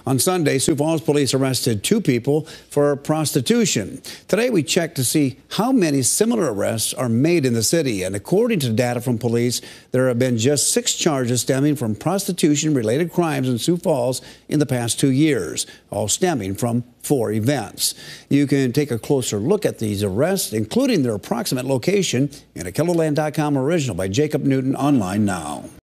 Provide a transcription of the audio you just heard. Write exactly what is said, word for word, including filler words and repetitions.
On Sunday, Sioux Falls police arrested two people for prostitution. Today, we checked to see how many similar arrests are made in the city. And according to data from police, there have been just six charges stemming from prostitution-related crimes in Sioux Falls in the past two years, all stemming from four events. You can take a closer look at these arrests, including their approximate location, in a Kellerland dot com original by Jacob Newton, online now.